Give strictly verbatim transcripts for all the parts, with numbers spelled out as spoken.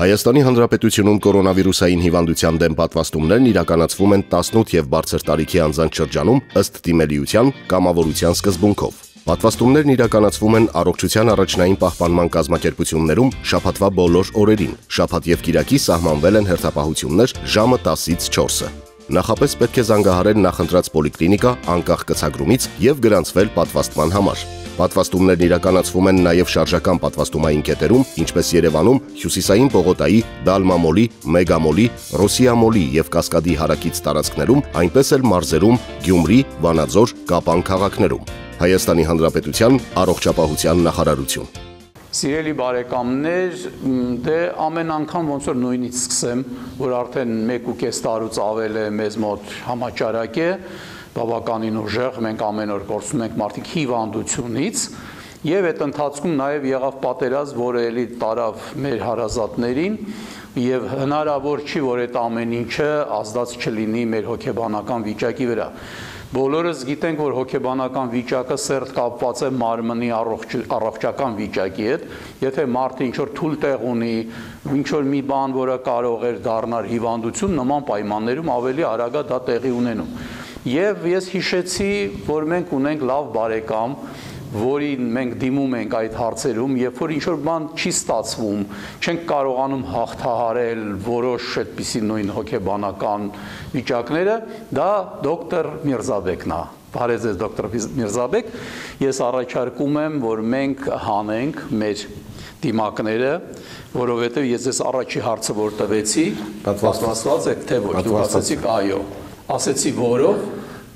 Հայաստանի Հանրապետությունում կորոնավիրուսային հիվանդության դեմ պատվաստումներն իրականացվում են տասնութ և բարձր տարիքի անձանց շրջանում ըստ դիմելիության կամավորության սկզբունքով։ Պատվաստումներն իրականացվում են առողջության առաջնային պահպանման կազմակերպություններում շաբաթվա բոլոր օրերին։ Շաբաթ և կիրակի սահմանվել են հերթապահություններ ժամը տասից չորսը։ Նախապես պետք է զանգահարել նախընտրած պոլիկլինիկա անկախ կցագրումից և գրանցվել պատվաստման համար։ Պատվաստումներն իրականացվում են նաև շարժական պատվաստումային կետերում, ինչպես Երևանում, Հյուսիսային պողոտայի, Դալմամոլի, Մեգամոլի, Ռոսիամոլի և Կասկադի հարակից տարածքներում, այնպես էլ մարզերում, Գյումրի, Վանաձոր, Կապան քաղաքներում։ Հայաստանի Հանրապետության առողջապահության նախարարություն։ Սիրելի բարեկամներ, դե ամեն անգամ ոնց որ նույնից սկսեմ, որ արդեն մեկ ու կես տարուց ավել է մեզ մոտ համաճարակ է, բավականին ուժեղ, մենք ամեն օր կորցնում ենք մարդիկ հիվանդությունից, եւ այդ ընթացքում նաև եղավ պատերազմ, որը էլի տարավ մեր հարազատներին, եւ հնարավոր չի, որ այդ ամեն ինչը ազդած չլինի մեր հոգեբանական վիճակի վրա։ Բոլորս գիտենք, որ հոգեբանական վիճակը սերտ կապված է մարմնի առողջական վիճակի հետ, եթե մարդը ինչ-որ թույլ տեղ ունի, ինչ-որ մի բան, որը կարող էր դառնալ հիվանդություն, նման պայմաններում ավելի արագ դա տեղի ունենում։ Եվ ես հիշեցի, որ մենք ունենք լավ բարեկամ, որին մենք դիմում ենք այդ հարցերում, երբ որ ինչ-որ բան չի ստացվում, չենք կարողանում հաղթահարել որոշ այդպիսի նույն հոգեբանական վիճակները, դա դոկտոր Միրզաբեկն է։ Բարև ձեզ դոկտոր Միրզաբեկ, ես առաջարկում եմ, որ մենք հանենք մեր դիմակները, որովհետև ես ձեզ առաջի հարցը որ տվեցի, պատվաստված եք, թե ոչ, դուք ասեցիք այո, ասեցի որով,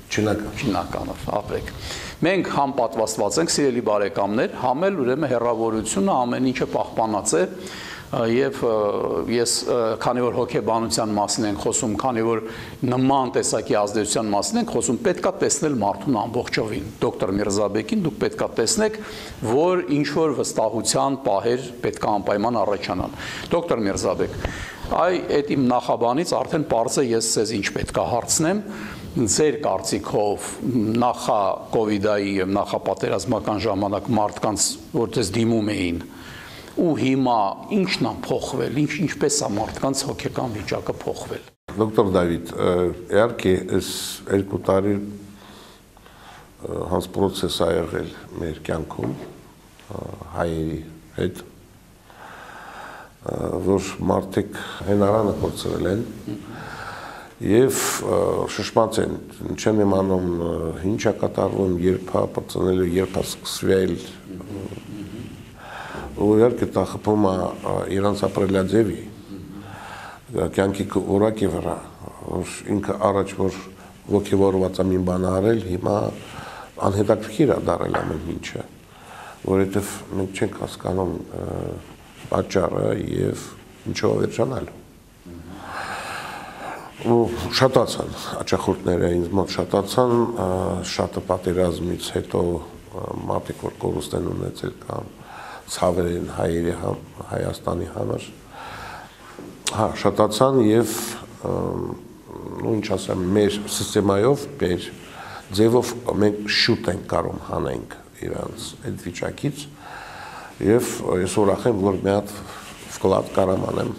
չինականով, ապրեք։ Մենք համ պատվաստված ենք, սիրելի բարեկամներ, համ էլ ուրեմն հեռավորությունը ամեն ինչը պահպանած է, եւ ես քանի որ հոգեբանության մասին ենք խոսում, քանի որ նման տեսակի ազդեցության մասին ենք խոսում, պետքա տեսնել մարդուն ամբողջովին։ Դոկտոր Միրզաբեկին դուք պետքա տեսնեք, որ ինչ որ վստահության պահեր պետքա անպայման առաջանան։ Դոկտոր Միրզաբեկ, այ այդ իմ նախաբանից արդեն պարզ է ես ձեզ ինչ պետքա հարցնեմ։ Ձեր կարծիքով նախա կովիդայի եւ նախապատերազմական ժամանակ մարդկանց որ դες դիմում էին ու հիմա ինչն է փոխվել, ինչ ինչպես է մարդկանց հոգեկան վիճակը փոխվել։ Դոկտոր Դավիթ, իհարկե այս երկու տարի հանց process ա եղել մեր կյանքում հայերի հետ, որ մարդիկ հենարանը կորցրել են Եվ շշմած են, չեն իմանում ինչ է կատարվում, երբ է պրծնելու, երբ է սկսվել, ու իհարկե դա խփում է իրանց ապրելաձևի, կյանքի որակի վրա, որ ինքը առաջ որ ոգևորված է մի բան արել, հիմա անհետաքրքիր է դարել ամեն ինչը, որովհետև մենք չենք հասկանում պատճառը եւ ինչով վերջանալու։ Ու շատացան աճախորդները ինձ մոտ շատացան, շատը պատերազմից հետո մարդիկ որ կորուստ են ունեցել կամ ցավեր են հայերի Հայաստանի համար, հա շատացան եւ ու ինչ ասեմ մեր համակարգով, մեր ձևով մենք շուտ ենք կարող հանենք իրանց այդ վիճակից եւ ես ուրախ եմ որ մի հատ վկլադ կարամ անեմ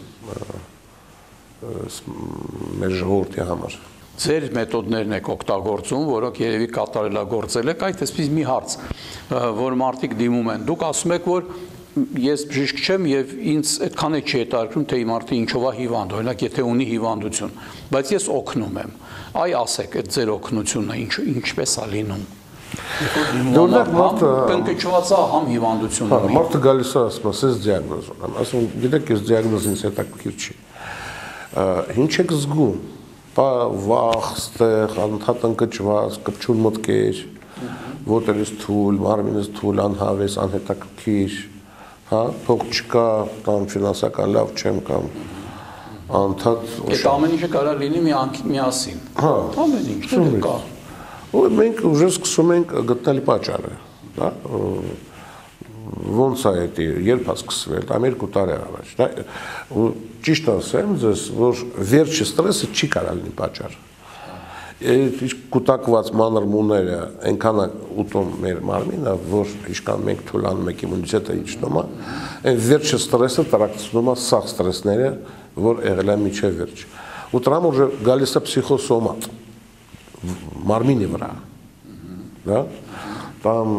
մեր ժողովրդի համար։ Ձեր մեթոդներն եք օգտագործում, որոնք երևի կատարելագործել եք, այդ էսպես մի հարց, որ մարդիկ դիմում են։ Դուք ասում եք, որ ես բժիշկ չեմ եւ ինձ այդքան է չի հետաքրքրում, թե մարդը ինչով է հիվանդ, օրինակ եթե ունի հիվանդություն, բայց ես օգնում եմ։ Այ ասեք, այդ ձեր օգնությունը ինչ ինչպես է լինում։ Դուրնակ մարդը կնկճված է համ հիվանդություն ունի։ Մարդը գալիս է ասում, ասես դիագնոզ ունեմ, ասում, գիտեք, ես դիագնոզին հետաքրքիր չի։ Ինչ եք զգում, վախ, ստեղ, անընդհատ ընկճված, կպչուն մտքեր, ոտերս թույլ, մարմինս թույլ, անհավես, անհետաքրքիր, փող չկա, կամ ֆինանսական լավ չեմ կամ անընդհատ Այդ ամեն ինչը կարա լինի միասին։ Ամեն ինչ կա։ Ու մենք ուժը սկսում ենք գտնել պատճառը, դա ոնց է դա երբ է սկսվել, դա երկու տարի առաջ, դա ու ճիշտ ասեմ ձեզ, որ վերջի ստրեսը չի կարող լինի պատճառ։ կուտակված մանր մուները այնքան ուտում մեր մարմինը, որ ինչքան մենք թույլանում ենք իմունիտետը իջնում է, այն վերջը ստրեսը տրակցնում է սաղ ստրեսները, որ եղել է միջև վերջ։ Ու դրամ ուժը գալիս է պսիխոսոմատ, մարմինի վրա, դա, там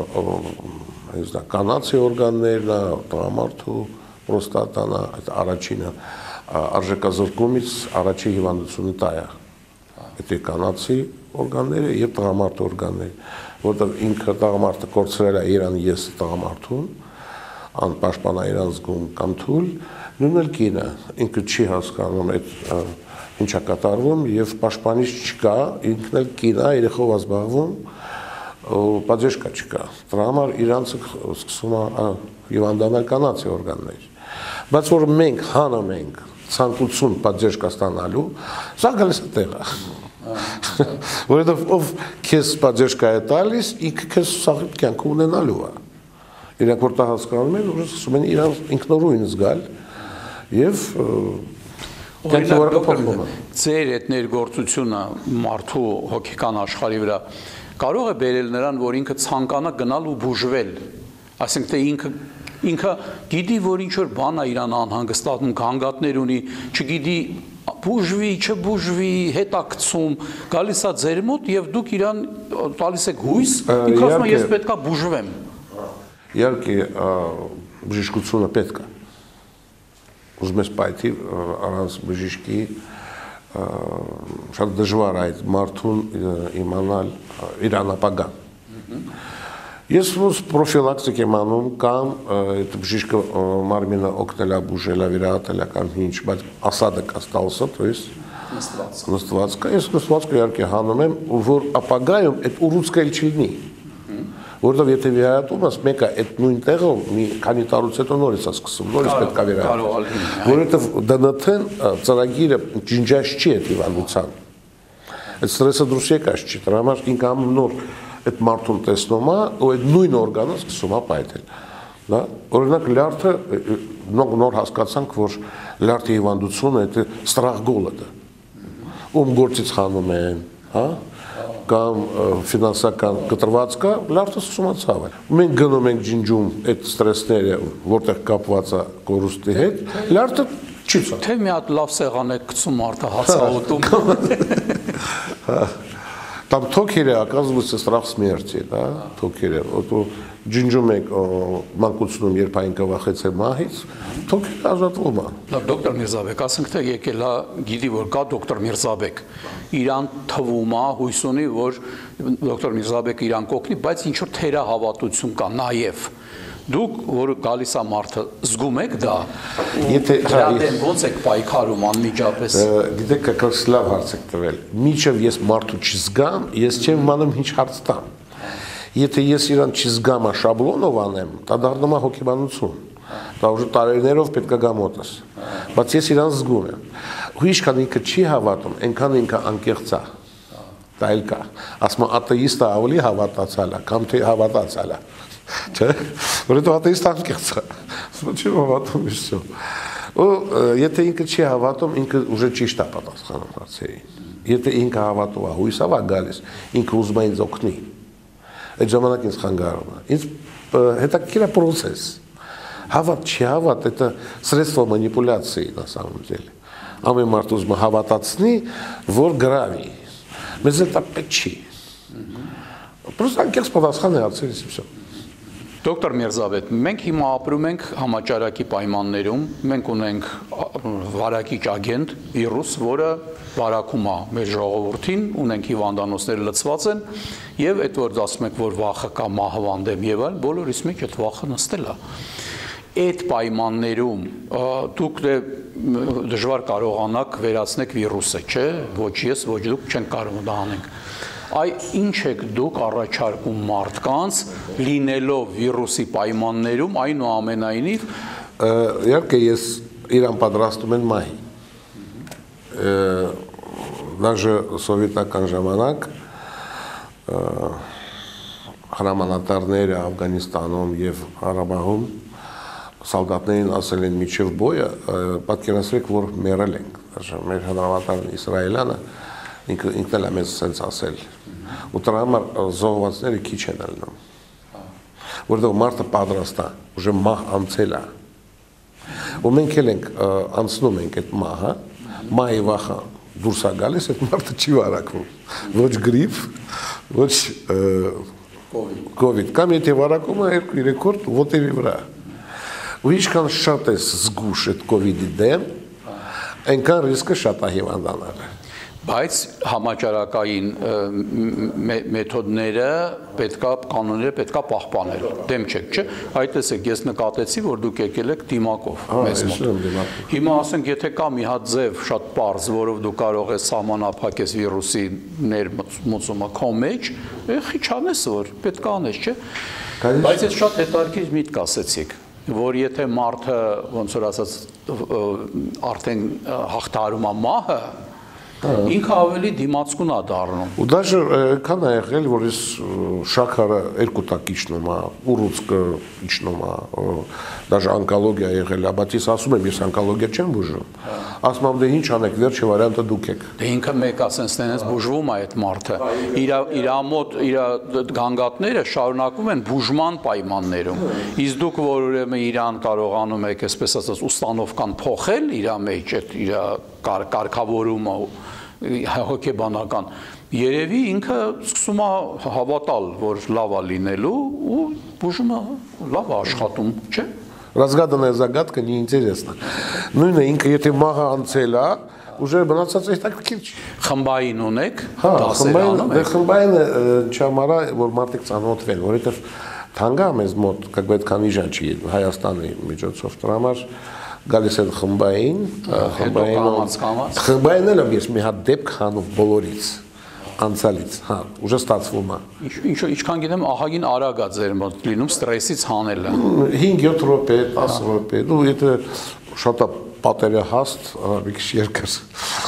կանացի օրգաններն է, տղամարդու պրոստատան է, այդ առաջինը արժեքազրկումից առաջի հիվանդությունը դա է, այդ է կանացի օրգանները և տղամարդու օրգանները, որտեղ ինքը տղամարդը կորցրել է իրան ես տղամարդուն, անպաշտպան է իրան զգում կամ թույլ, նույն էլ կինը, ինքը չի հասկանում այդ ինչա կատարվում և պաշտպանիչ չկա, ինքն էլ կին է, երեխով է զբաղվում, պատժեշկա չկա, դրա համար իրանցը սկսում է հիվանդանալ կանացի օրգաններ, բայց որ մենք հանում ենք ցանկություն պատժեշկա ստանալու, սա գալիս է տեղը, որովհետև ով քեզ պատժեշկա է տալիս, ինքը քեզ սաղիթ կյանք ունենալու է, իրանք որ դա հասկանում են, որ սկսում են իրան ինքնուրույն զգալ և կյանքի վրա փոխվում է։ Ձեր այդ ներգործությունը մարդու հոգեկան աշխարհի վրա կարող է բերել նրան, որ ինքը ցանկանա գնալ ու բուժվել, այսինքն թե ինքը ինքը գիտի, որ ինչ որ բան է իրան անհանգստացնում, գանգատներ ունի, չգիտի բուժվի, չբուժվի, հետաքցում, գալիս է ձեր մոտ եւ դուք իրան տալիս եք հույս, ինքը ասում է ես պետքա բուժվեմ։ Իհարկե բժշկությունը պետք է։ Ուզում ես պայթի առանց բժիշկի շատ դժվար այդ մարդուն իմանալ իրան ապագան։ Ես ոնց պրոֆիլակտիկ եմ անում կամ այդ բժիշկը մարմինը օգնել է բուժել է վիրահատել է կամ ինչ, բայց ասադը կա ստալսը, то есть նստվածքը, ես նստվածքը իհարկե հանում եմ, որ ապագայում այդ ուռուցքը էլ չլինի, որովհետև եթե վիրահատում ես մեկը այդ նույն տեղը մի քանի տարուց հետո նորից է սկսում, նորից պետք է վիրահատել, որովհետև ԴՆԹ-ն ծրագիրը ջնջած չի այդ հիվանդության, այդ ստրեսը դուրս եկած չի, դրա համար ինքը ամեն նոր այդ մարդուն տեսնում է ու այդ նույն օրգանը սկսում է պայթել, դա օրինակ լյարդը նոր հասկացանք, որ լյարդի հիվանդությունը այդ ստրախգոլը դա, ում գործից խանում են, հա, կամ ֆինանսական կտրվածքը, լյարդը սկսում է ցավել։ Մենք գնում ենք ջնջում այդ ստրեսները, որտեղ կապված է կորուստի հետ, լյարդը չի ցավում։ Թե մի հատ լավ սեղան է գցում մարդը հացաուտում։ Там токере оказывается страх смерти, да, токере. Вот ջնջում եք մանկությունում երբ այն կվախեցել մահից, թոքերը ազատվում է։ Դոկտոր Միրզաբեկ, ասենք թե եկել է, գիտի որ կա դոկտոր Միրզաբեկ, իրան թվում է, հույս ունի, որ դոկտոր Միրզաբեկը իրան կօգնի, բայց ինչ որ թերահավատություն կա նաև։ Դուք, որ գալիս է մարդը, զգում եք դա, դրա դեմ ոնց եք պայքարում անմիջապես։ Գիտեք, կակս լավ հարց եք տվել, մինչև ես մարդու չզգամ, ես չեմ իմանում ինչ հարց տամ։ Եթե ես իրան չզգամ շաբլոնով անեմ, դա դառնում է հոգեբանություն, դա ուժը տարիներով պետք է գա մոտս, բայց ես իրան զգում եմ, ու ինչքան ինքը չի հավատում, այնքան ինքը անկեղծ է, դա էլ կա, ասում է աթեիստը ավելի հավատացյալ է, կամ թե հավատացյալ է, չէ, որովհետև աթեիստը անկեղծ է, ասում է չի հավատում, իսկ ու եթե ինքը չի հավատում, ինքը ուժը ճիշտ է պատասխանում հարցերին, եթե ինքը հավատում է, հույսով է գալիս, ինքը ուզում է ինձ օգնի, այդ ժամանակ ինձ խանգարում է, ինձ հետաքրքիր է պրոցես, հավատ չի հավատ, это средство манипуляции на самом деле, ամեն մարդ ուզում է հավատացնի, որ գրավի, մեզ это պետք չի, просто անկեղծ պատասխան է հարցերից, все. Դոկտոր Միրզաբեկ, մենք հիմա ապրում ենք համաճարակի պայմաններում, մենք ունենք վարակիչ ագենտ, վիրուս, որը վարակում է մեր ժողովրդին, ունենք հիվանդանոցները լցված են, եւ այդ որ ասում եք, որ վախը կա մահվան դեմ եւ այլ, բոլորիս մեջ այդ վախը նստել է։ Այդ պայմաններում դուք դժվար կարողանաք վերացնել վիրուսը, չէ՞, ոչ ես, ոչ դուք չենք կարող դա անենք։ Այ ինչ եք դուք առաջարկում մարդկանց լինելով վիրուսի պայմաններում այնուամենայնիվ իհարկե ես իրան պատրաստում են մահի даже սովետական ժամանակ հրամանատարները Աֆղանստանում եւ Ղարաբաղում սալդատներին ասել են միջև բոյը պատկերացրեք որ մեռել ենք даже մեր հրամանատարն իսրայելյանը ինքն էլ է մեզ սենց ասել։ Ու դրա համար զոհվածները քիչ են ելնում։ Որտեղ մարդը պատրաստ է, ուժը մահ անցել է։ Ու մենք էլ ենք անցնում ենք այդ մահը, մահի վախը դուրս է գալիս, այդ մարդը չի վարակվում։ Ոչ գրիպ, ոչ կովիդ, կամ եթե վարակում է երկու երեք օր ոտերի վրա։ Ու ինչքան շատ է զգուշ այդ կովիդի դեմ, այնքան ռիսկը շատ է հիվանդանալը։ Բայց համաճարակային մեթոդները պետքա կանոնները պետքա պահպանել, դեմ չեք, չէ՞։ Այդ տեսեք, ես նկատեցի, որ դուք եկել եք դիմակով մեզ մոտ։ Հիմա ասենք, եթե կա մի հատ ձև շատ պարզ, որով դու կարող ես սահմանափակես վիրուսի ներմուծումը քո մեջ, խի չանես, որ պետք է անես, չէ՞։ Բայց ես շատ հետաքրքիր միտք ասեցիք, որ եթե մարդը, ոնց որ ասած, արդեն հաղթահարում է մահը, ինքը ավելի դիմացկուն է դառնում։ Ու դաժե քան է եղել, որ ես շաքարը երկու տակ իջնում է, ուռուցքը իջնում է, դաժե օնկոլոգիա եղել է, բայց ես ասում եմ, ես օնկոլոգիա չեմ բուժում։ Ասում եմ, դե ինչ անեք, վերջի վարիանտը դուք եք։ Դե ինքը մեկ ասենց տենես բուժվում է այդ մարդը։ Իր իր մոտ իր գանգատները շարունակվում են բուժման պայմաններում։ Իսկ դուք որ ուրեմն իրան կարողանում եք, այսպես ասած, ուստանովկան փոխել իր մեջ այդ իր կարգավորումը հոգեբանական, երևի ինքը սկսում է հավատալ, որ լավ է լինելու ու բուժումը լավ է աշխատում, չէ՞։ Разгаданная загадка неинтересна. Նույնը ինքը եթե մահը անցել է, уже մնացած է հետաքրքիր չի։ Խմբային ունեք, դասեր անում եք։ Խմբայինը չամարա, որ մարդիկ ծանոթվեն, որովհետև թանգա մեզ մոտ, как бы այդքան իժան չի Հայաստանի միջոցով դրա համար գալիս են խմբային, խմբային էլ եմ ես մի հատ դեպք հանում բոլորից, անցալից, հա, ուժը ստացվում է։ Ինչքան գիտեմ, ահագին արագ է ձեր մոտ լինում ստրեսից հանելը։ հինգ-յոթ րոպե, տասը րոպե, դու եթե շատ է պատերը հաստ, մի քիչ երկար։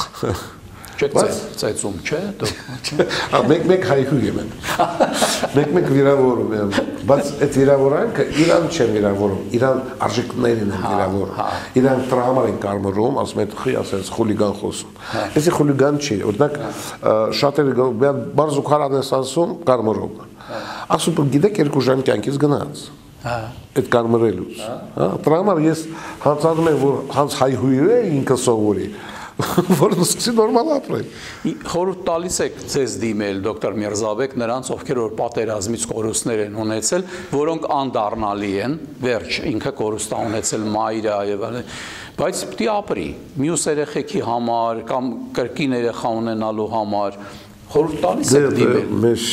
Չեք ծեծում, չէ՞։ Մեկ-մեկ հայհույգ եմ եմ, մեկ-մեկ վիրավորում եմ, բայց այդ վիրավորանքը իրան չեմ վիրավորում, իրան արժեքներին եմ վիրավորում, իրան տրամար են կարմրում, ասում են խի ասենց խուլիգան խոսում, եսի խուլիգան չի, օրինակ շատերը բարզ ու քարան ես ասում կարմրում, ասում գիտեք երկու ժամ կյանքից գնաց, այդ կարմրելուց, տրամար ես հանցանում եմ, որ հանց հայհույր է ինքը սովորի, որ սկսի նորմալ ապրել։ Խորհուրդ տալիս եք ձեզ դիմել դոկտոր Միրզաբեկ նրանց, ովքեր որ պատերազմից կորուստներ են ունեցել, որոնք անդառնալի են, վերջ ինքը կորուստ է ունեցել մայրը եւ այլն, բայց պիտի ապրի մյուս երեխեքի համար կամ կրկին երեխա ունենալու համար, խորհուրդ տալիս եք դիմել։ Մեր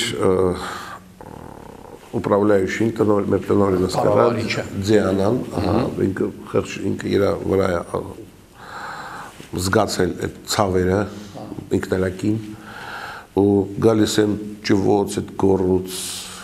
управляющий տնօրեն, մեր տնօրենը ստեղծել Ձյանան, ինքը խեղճ ինքը իր վրա զգացել այդ ցավերը ինքներակին ու գալիս են ճվոց այդ գորուց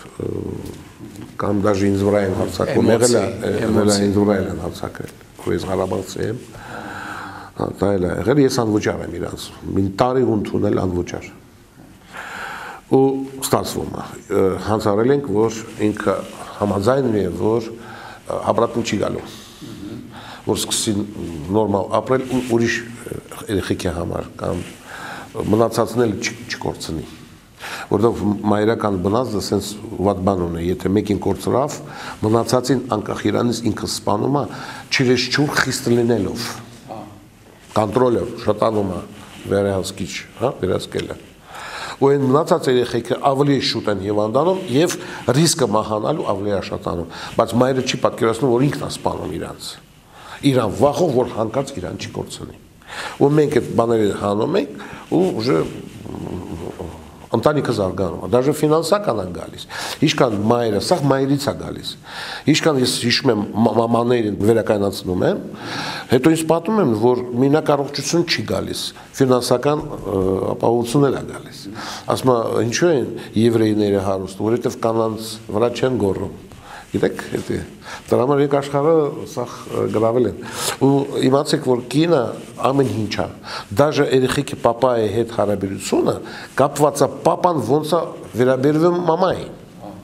կամ դաժե ինձ վրա են հարձակվում եղել է ինձ վրա են հարձակել ու ես Ղարաբաղցի եմ դա էլ է եղել ես անվճար եմ իրանց մի տարի ընդունել անվճար ու ստացվում է հանցարել ենք որ ինքը համաձայնում է որ ապրատում չի գալու որ սկսի նորմալ ապրել ու ուրիշ երեխեքի համար կամ մնացածն էլ չկորցնի որովհետև մայրական բնազդը սենց վատ բան ունի եթե մեկին կորցրավ մնացածին անկախ իրանից ինքը սպանում է չիրեշչուր խիստ լինելով կոնտրոլը շատանում է վերահսկիչ հա վերահսկելը ու այն մնացած երեխեքը ավելի շուտ են հիվանդանում եւ ռիսկը մահանալու ավելի է շատանում բայց մայրը չի պատկերացնում որ ինքն է սպանում իրանց իրան վախով որ հանկարծ իրան չի կորցնի ու մենք այդ բաները հանում ենք ու ուժը ընտանիքը զարգանում է դաժե ֆինանսական են գալիս ինչքան մայրը սա մայրից է գալիս ինչքան ես հիշում եմ մամաներին վերակայնացնում եմ հետո ինձ պատմում եմ որ մենակ առողջություն չի գալիս ֆինանսական ապահովություն էլ է գալիս ասում եմ ինչու են եվրեյները հարուստ որովհետև կանանց վրա չեն գոռում գիտեք դա դրա համար եկ աշխարհը սա գրավել են ու իմացեք որ կինը ամեն ինչ է դաժե երեխեքի պապայի հետ հարաբերությունը կապված է պապան ոնց է վերաբերվում մամային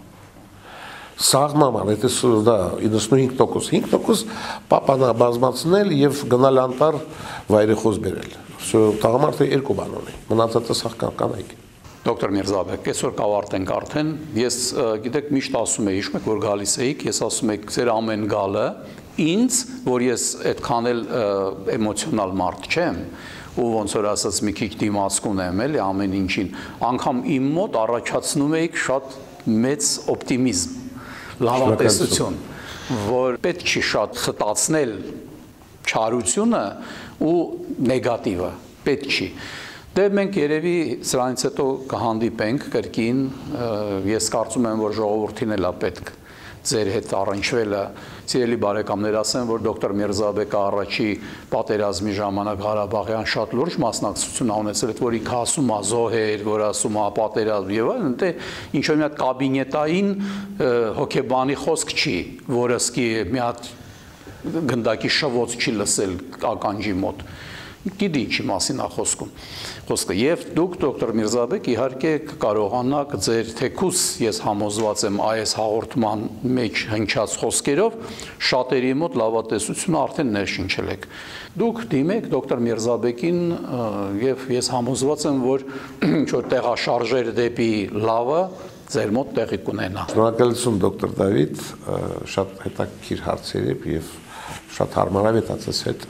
սաղ մաման դա դա իննսունհինգ տոկոս հինգ տոկոս պապան է բազմացնել եւ գնալ անտառ վայրեխոզ բերել Всё տղամարդը երկու բան ունի։ Մնացածը սաղ կանայք։ Դոկտոր Միրզաբեկ, այսօր կավարտենք արդեն։ Ես գիտեք միշտ ասում եի, հիշում եք, որ գալիս էիք, ես ասում եք, ձեր ամեն գալը ինձ, որ ես այդքան էլ էմոցիոնալ մարդ չեմ, ու ոնց որ ասած մի քիչ դիմացկուն եմ էլի ամեն ինչին, անգամ իմ մոտ առաջացնում էիք շատ մեծ օպտիմիզմ, լավատեսություն, որ պետք չի շատ խտացնել չարությունը ու նեգատիվը, պետք չի։ Դե մենք երևի սրանից հետո կհանդիպենք կրկին, ես կարծում եմ, որ ժողովրդին էլ է պետք ձեր հետ առնչվելը, սիրելի բարեկամներ, ասեմ, որ դոկտոր Միրզաբեկը առաջի պատերազմի ժամանակ Ղարաբաղյան շատ լուրջ մասնակցություն ունեցել, որ ինքը ասում է զոհեր, որ ասում է պատերազմ եւ այլն, դե ինչ որ մի հատ կաբինետային հոգեբանի խոսք չի, որը սկի մի հատ գնդակի շվոց չի լսել ականջի մոտ։ Գիտի ինչի մասին է խոսքում խոսքը եւ դուք դոկտոր Միրզաբեկ իհարկե կարողանաք ձեր թեկուս ես համոզված եմ այս հաղորդման մեջ հնչած խոսքերով շատերի մոտ լավատեսությունը արդեն ներշնչել եք դուք դիմեք դոկտոր Միրզաբեկին եւ ես համոզված եմ որ ինչ որ տեղաշարժեր դեպի լավը ձեր մոտ տեղի կունենա։ Շնորհակալություն դոկտոր Դավիթ, շատ հետաքրքիր հարցեր եւ շատ հարմարավետացած հետ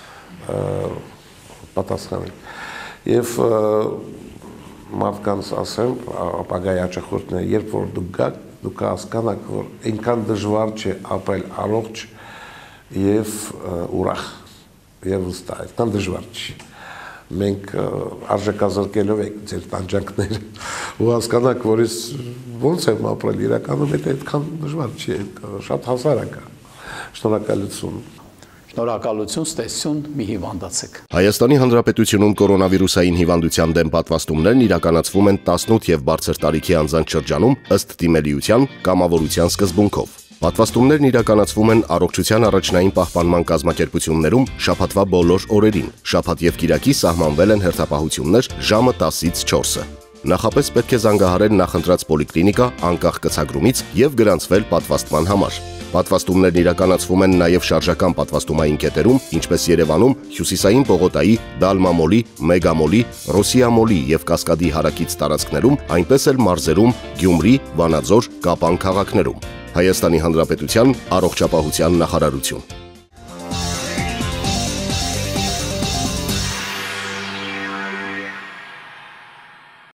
պատասխանել։ Եվ մարդկանց ասեմ, ապագայի հաճախորդները, երբ որ դուք գաք, դուք հասկանաք, որ այնքան դժվար չէ ապրել առողջ եւ ուրախ եւ վստահ, այդքան դժվար չի։ Մենք արժեքազրկելով ենք ձեր տանջանքները ու հասկանաք, որ ես ոնց եմ ապրել, իրականում դա այդքան դժվար չի, շատ հասարակ է։ Շնորհակալություն։ Շնորհակալություն, ստեսություն, մի հիվանդացեք։ Հայաստանի Հանրապետությունում կորոնավիրուսային հիվանդության դեմ պատվաստումներն իրականացվում են տասնութ եւ բարձր տարիքի անձանց շրջանում ըստ դիմելիության կամավորության սկզբունքով։ Պատվաստումներն իրականացվում են առողջության առաջնային պահպանման կազմակերպություններում շաբաթվա բոլոր օրերին։ Շաբաթ եւ կիրակի սահմանվել են հերթապահություններ ժամը տասից չորսը։ Նախապես պետք է զանգահարել նախընտրած պոլիկլինիկա անկախ կցագրումից եւ գրանցվել պատվաստման համար։ Պատվաստումներն իրականացվում են նաև շարժական պատվաստումային կետերում, ինչպես Երևանում, Հյուսիսային պողոտայի, Դալմամոլի, Մեգամոլի, Ռոսիամոլի եւ Կասկադի հարակից տարածքներում, այնպես էլ մարզերում, Գյումրի, Վանաձոր, Կապան քաղաքներում։ Հայաստանի Հանրապետության առողջապահության նախարարություն։